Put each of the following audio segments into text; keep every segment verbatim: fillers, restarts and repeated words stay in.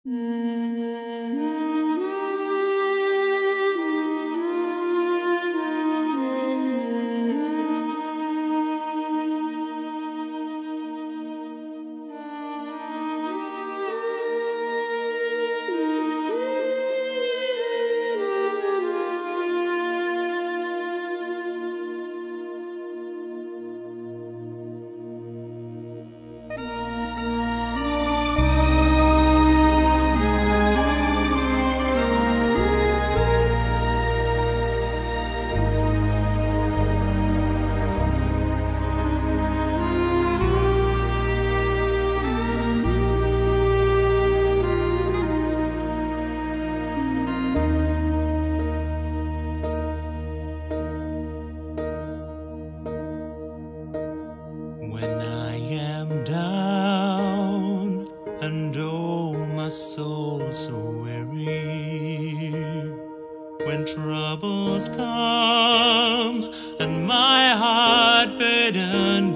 When I am down and oh my soul so weary, when troubles come and my heart burden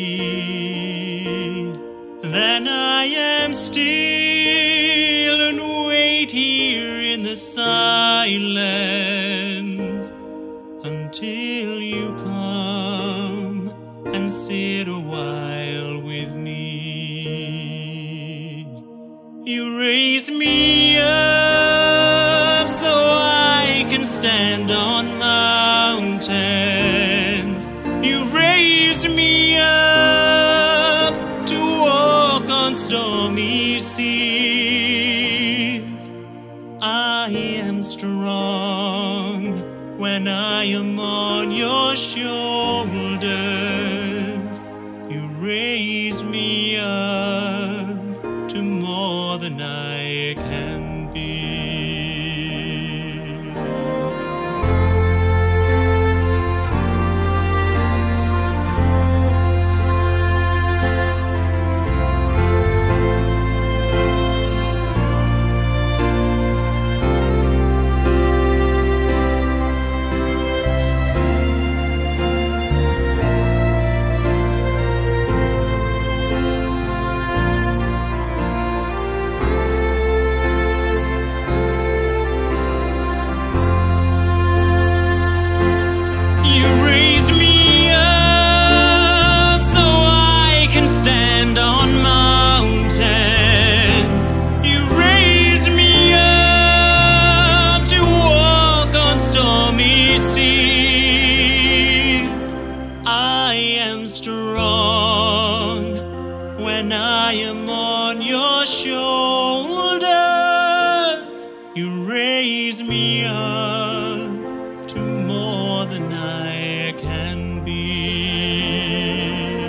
be, then I am still and wait here in the silence until you come and sit a while with me. You raise me up so I can stand on mountains. You raise me up to walk on stormy seas. I am strong when I am on your shoulders. You raise me up to more than I can be. Strong when I am on your shoulders. You raise me up to more than I can be.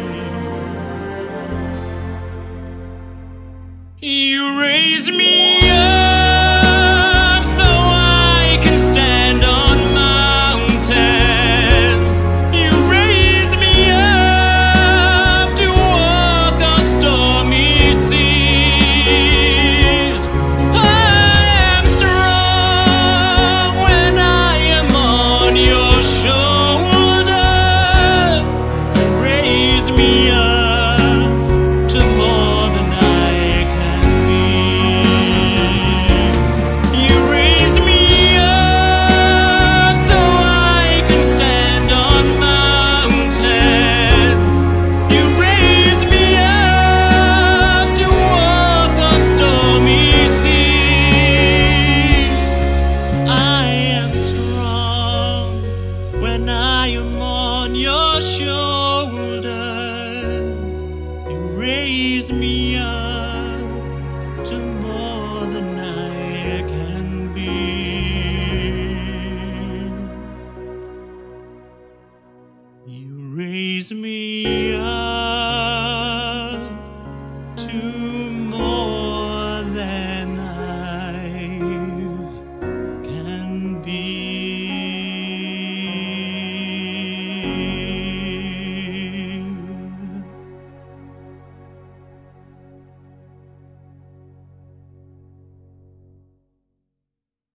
You raise me up so I can stand on mountains. You raise me up to walk on stormy seas. I am strong when I am on your shoulders. You raise me up to more than I can be. You raise me up so I can stand on mountains. You raise me up to walk on stormy seas. I am strong when I am on your shoulders. You raise me up to more than I can be. You raise me up.